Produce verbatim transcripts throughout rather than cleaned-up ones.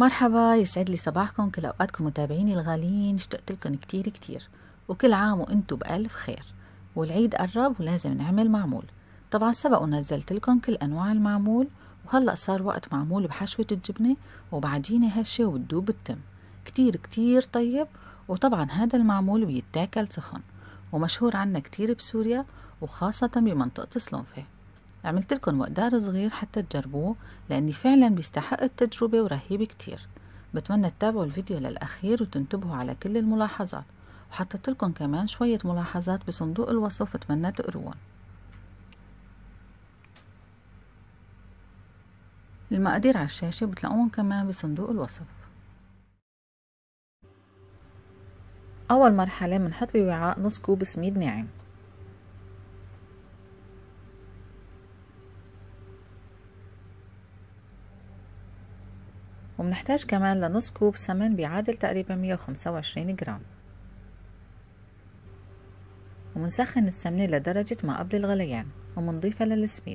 مرحبا، يسعد لي صباحكم. كل أوقاتكم متابعيني الغاليين، اشتقت لكم كتير كتير، وكل عام وانتم بألف خير. والعيد قرب ولازم نعمل معمول. طبعا سبق ونزلت لكم كل أنواع المعمول، وهلأ صار وقت معمول بحشوة الجبنة وبعجينة هشة وبدوب التم. كتير كتير طيب. وطبعا هذا المعمول بيتاكل سخن، ومشهور عنا كتير بسوريا، وخاصة بمنطقة سلونفة. عملت لكم مقدار صغير حتى تجربوه، لأني فعلا بيستحق التجربة ورهيب كتير. بتمنى تتابعوا الفيديو للأخير وتنتبهوا على كل الملاحظات، وحطيت لكم كمان شوية ملاحظات بصندوق الوصف، بتمنى تقروهم. المقادير على الشاشة بتلاقوهم كمان بصندوق الوصف. أول مرحلة بنحط بوعاء نص كوب سميد ناعم، ومنحتاج كمان لنص كوب سمن بيعادل تقريبا مية وخمسة وعشرين جرام، ومنسخن السمنة لدرجة ما قبل الغليان، ومنضيفها للسميد،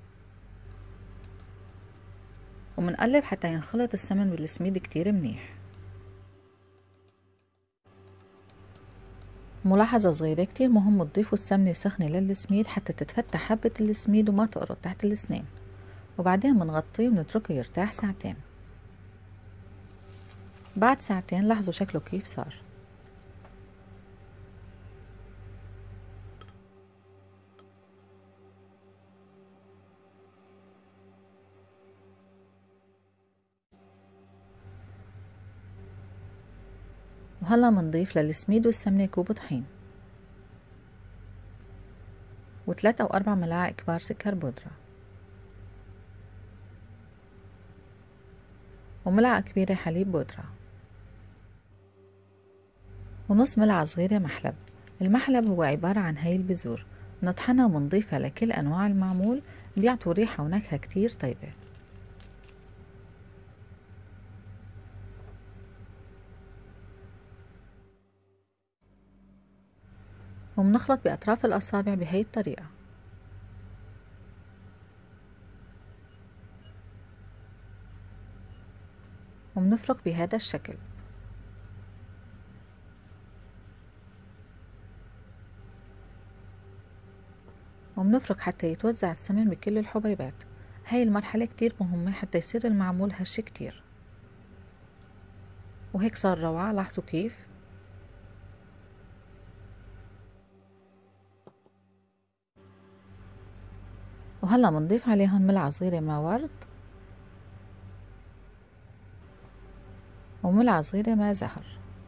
ومنقلب حتى ينخلط السمن بالسميد كتير منيح. ملاحظة صغيرة، كتير مهم تضيفوا السمنة سخنة للسميد حتى تتفتح حبة السميد وما تقرط تحت السنين، وبعدين بنغطيه ونتركه يرتاح ساعتين. بعد ساعتين لاحظوا شكله كيف صار. وهلا منضيف للسميد والسمنة كوب طحين، وثلاث أو أربع ملاعق كبار سكر بودرة، وملعقة كبيرة حليب بودرة، ونص ملعقة صغيرة محلب. المحلب هو عبارة عن هاي البذور، نطحنها ومنضيفها لكل أنواع المعمول، بيعطوا ريحة ونكهة كتير طيبة. ومنخلط بأطراف الأصابع بهي الطريقة، ومنفرك بهذا الشكل. ومنفرك حتى يتوزع السمن بكل الحبيبات. هاي المرحلة كتير مهمة حتى يصير المعمول هش كتير. وهيك صار روعة، لاحظوا كيف. وهلا منضيف عليهم ملعقة صغيرة ماء ورد، وملعقة صغيرة ماء زهر،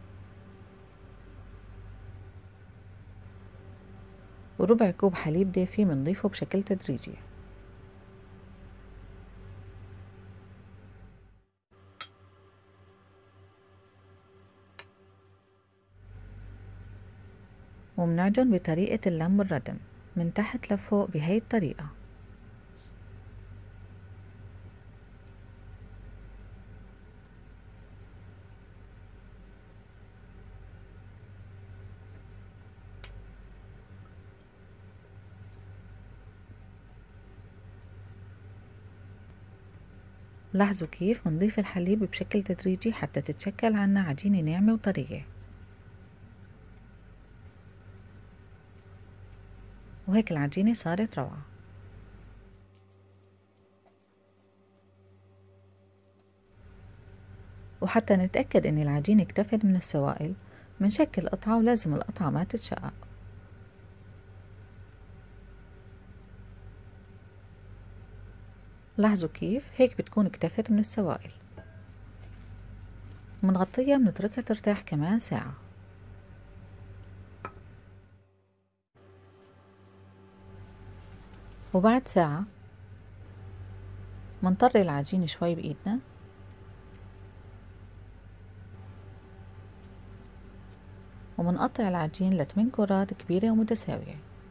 وربع كوب حليب دافي منضيفه بشكل تدريجي. ومنعجن بطريقة اللم والردم من تحت لفوق بهي الطريقة. لاحظوا كيف منضيف الحليب بشكل تدريجي حتى تتشكل عنا عجينة ناعمة وطرية. وهيك العجينة صارت روعة. وحتى نتأكد ان العجينة اكتفت من السوائل، منشكل قطعة، ولازم القطعة ما تتشقق. لاحظوا كيف هيك بتكون اكتفت من السوائل. منغطيها بنتركها ترتاح كمان ساعة. وبعد ساعة منطري العجينة شوي بإيدنا، ومنقطع العجين لثمان كرات كبيرة ومتساوية.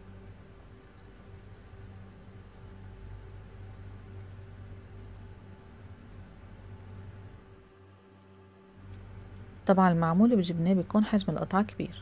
طبعا المعمول بجبنة بيكون حجم القطعة كبير.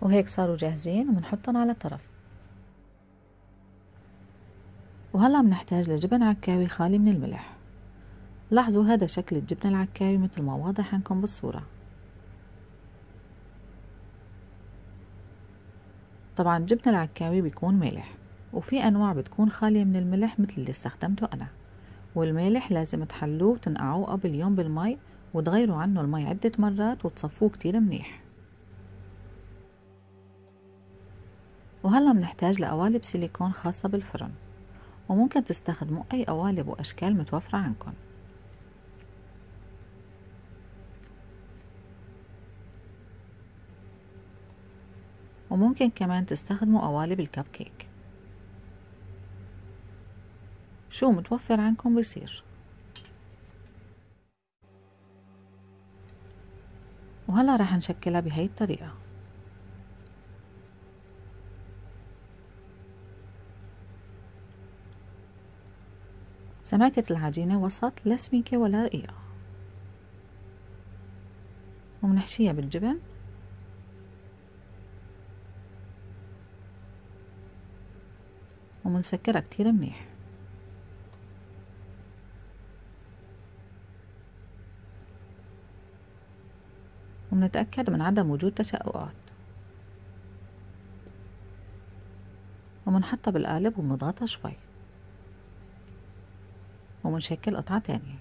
وهيك صاروا جاهزين وبنحطهم على طرف. وهلا بنحتاج لجبن عكاوي خالي من الملح. لاحظوا هذا شكل الجبنة العكاوي مثل ما واضح عندكم بالصورة. طبعا الجبنة العكاوي بيكون مالح، وفي أنواع بتكون خالية من الملح مثل اللي استخدمته أنا. والمالح لازم تحلوه وتنقعوه قبل يوم بالمي، وتغيروا عنه المي عدة مرات وتصفوه كتير منيح. وهلا بنحتاج لقوالب سيليكون خاصة بالفرن، وممكن تستخدموا أي قوالب وأشكال متوفرة عندكم. وممكن كمان تستخدموا قوالب الكب كيك، شو متوفر عندكم بيصير. وهلا رح نشكلها بهي الطريقة. سماكة العجينة وسط، لا سميكة ولا رقيقة، ومنحشيها بالجبن ومنسكرها كتير منيح. ومنتأكد من عدم وجود تشققات، ومنحطها بالقالب ومنضغطها شوي، ومنشكل قطعة تانية.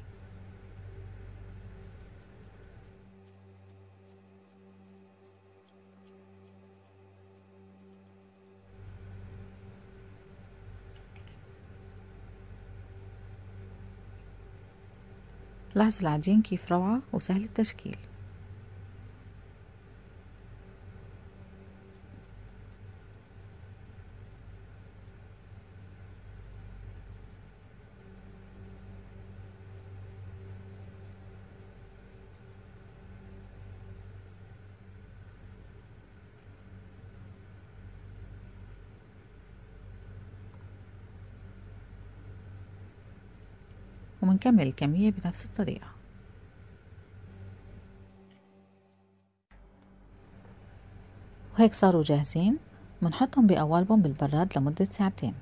لاحظوا العجين كيف روعة وسهل التشكيل. ومنكمل الكمية بنفس الطريقة. وهيك صاروا جاهزين. منحطهم بقوالبهم بالبراد لمدة ساعتين.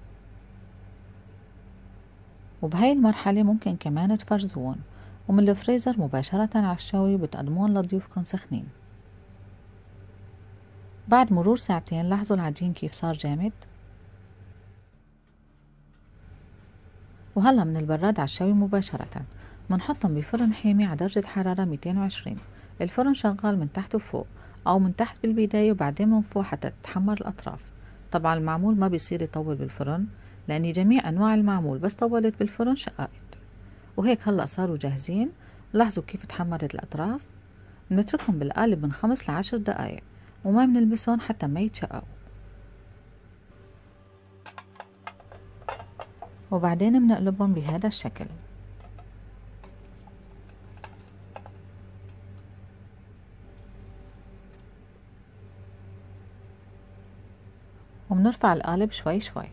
وبهاي المرحلة ممكن كمان تفرزوهم ومن الفريزر مباشرة على الشوي وبتقدمون لضيوفكم سخنين. بعد مرور ساعتين لاحظوا العجين كيف صار جامد. وهلا من البراد على الشوي مباشرة منحطهم بفرن حامي على درجة حرارة مئتين وعشرين. الفرن شغال من تحت وفوق أو من تحت بالبداية وبعدين من فوق حتى تتحمر الأطراف. طبعا المعمول ما بيصير يطول بالفرن، لأن جميع أنواع المعمول بس طولت بالفرن شققت. وهيك هلأ صاروا جاهزين. لاحظوا كيف تحمرت الأطراف. بنتركهم بالقالب من خمس لعشر دقايق وما بنلبسهم حتى ما يتشققوا. وبعدين بنقلبهم بهذا الشكل. وبنرفع القالب شوي شوي.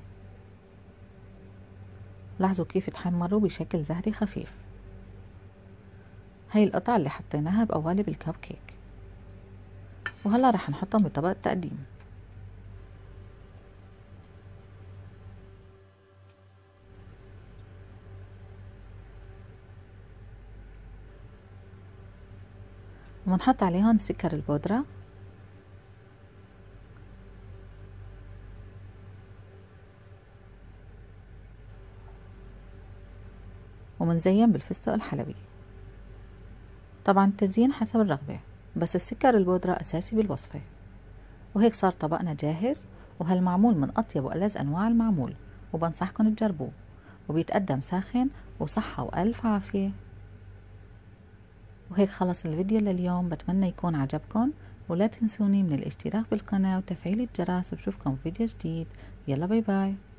لاحظوا كيف تحمروا بشكل زهري خفيف. هاي القطع اللي حطيناها بقوالب الكب كيك. وهلا رح نحطهم بطبق التقديم. ومنحط عليهم سكر البودرة ومنزين بالفستق الحلبي. طبعا التزيين حسب الرغبة، بس السكر البودرة أساسي بالوصفة. وهيك صار طبقنا جاهز، وهالمعمول من أطيب وألذ أنواع المعمول، وبنصحكم تجربوه. وبيتقدم ساخن وصحة وألف عافية. وهيك خلص الفيديو لليوم. بتمنى يكون عجبكم، ولا تنسوني من الاشتراك بالقناة وتفعيل الجرس. وبشوفكم في فيديو جديد. يلا باي باي.